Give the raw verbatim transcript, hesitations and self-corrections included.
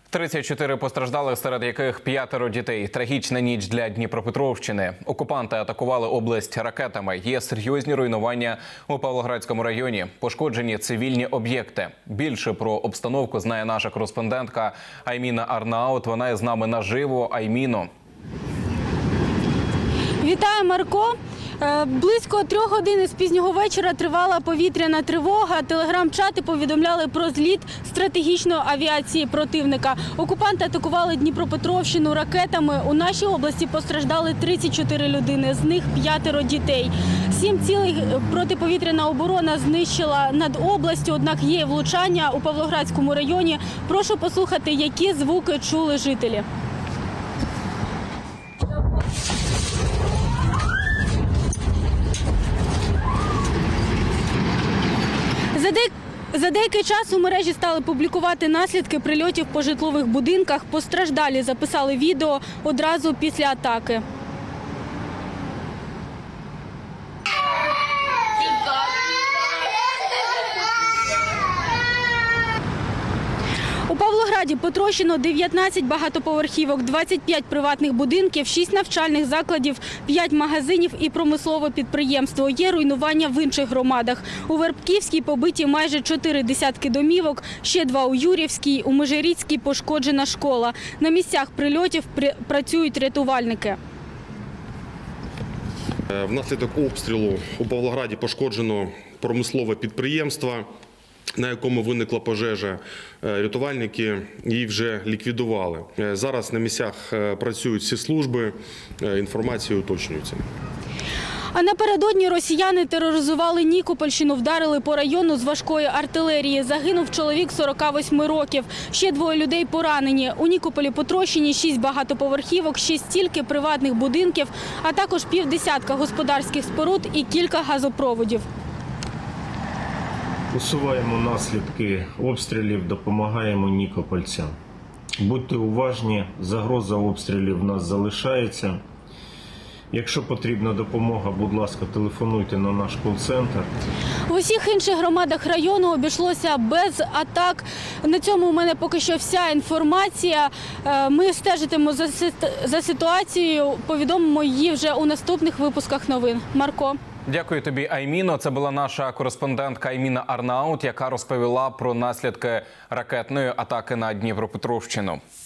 тридцять чотири постраждалих, серед яких п'ятеро дітей. Трагічна ніч для Дніпропетровщини. Окупанти атакували область ракетами. Є серйозні руйнування у Павлоградському районі. Пошкоджені цивільні об'єкти. Більше про обстановку знає наша кореспондентка Айміна Арнаут. Вона із нами наживо. Айміно. Вітаю, Марко. Близько трьох годин з пізнього вечора тривала повітряна тривога. Телеграм-чати повідомляли про зліт стратегічної авіації противника. Окупанти атакували Дніпропетровщину ракетами. У нашій області постраждали тридцять чотири людини, з них п'ятеро дітей. Сім цілей протиповітряна оборона знищила над областю, однак є влучання у Павлоградському районі. Прошу послухати, які звуки чули жителі. За деякий час у мережі стали публікувати наслідки прильотів по житлових будинках. Постраждалі записали відео одразу після атаки. У Павлограді потрощено дев'ятнадцять багатоповерхівок, двадцять п'ять приватних будинків, шість навчальних закладів, п'ять магазинів і промислове підприємство. Є руйнування в інших громадах. У Вербківській побиті майже чотири десятки домівок, ще два у Юрівській, у Межирічській пошкоджена школа. На місцях прильотів працюють рятувальники. Внаслідок обстрілу у Павлограді пошкоджено промислове підприємство, на якому виникла пожежа. Рятувальники її вже ліквідували. Зараз на місцях працюють всі служби, інформація уточнюється. А напередодні росіяни тероризували Нікопольщину, вдарили по району з важкої артилерії. Загинув чоловік сорока восьми років. Ще двоє людей поранені. У Нікополі потрощені шість багатоповерхівок, ще стільки приватних будинків, а також півдесятка господарських споруд і кілька газопроводів. Усуваємо наслідки обстрілів, допомагаємо нікопольцям. Будьте уважні, загроза обстрілів в нас залишається. Якщо потрібна допомога, будь ласка, телефонуйте на наш кол-центр. В усіх інших громадах району обійшлося без атак. На цьому у мене поки що вся інформація. Ми стежитимо за ситуацією, повідомимо її вже у наступних випусках новин. Марко. Дякую тобі, Айміно. Це була наша кореспондентка Айміна Арнаут, яка розповіла про наслідки ракетної атаки на Дніпропетровщину.